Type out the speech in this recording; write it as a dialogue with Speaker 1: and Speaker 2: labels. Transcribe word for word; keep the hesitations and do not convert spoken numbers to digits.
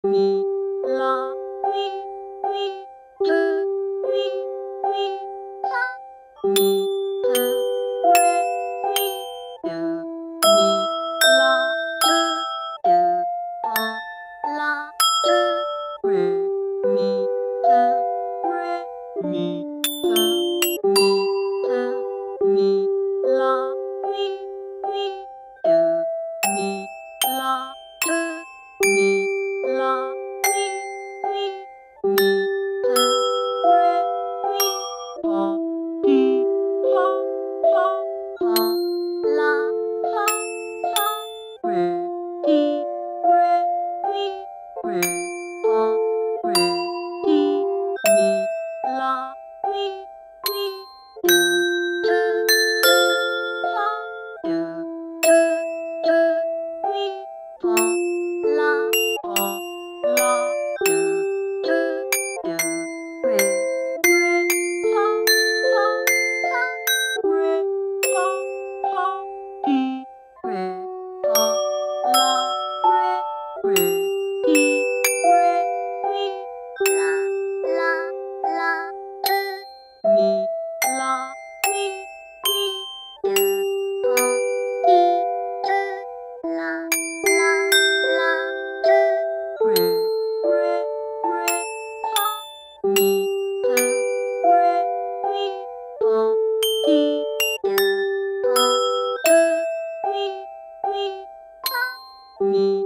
Speaker 1: 咪啦咪咪嗦咪咪发咪嗦瑞咪哆咪啦嗦哆发啦嗦瑞咪嗦瑞咪嗦咪嗦咪啦咪咪哆咪啦嗦咪啦咪咪咪嗦瑞咪发咪发发发啦发发瑞咪瑞咪瑞发瑞咪咪啦咪咪哆哆哆发哆哆哆咪发啦发啦哆哆哆瑞瑞发发发瑞发发咪瑞发啦瑞瑞咪瑞咪啦啦啦哆咪啦咪咪哆发咪哆啦啦啦哆瑞瑞瑞发咪哆瑞咪发咪哆发哆咪咪发咪。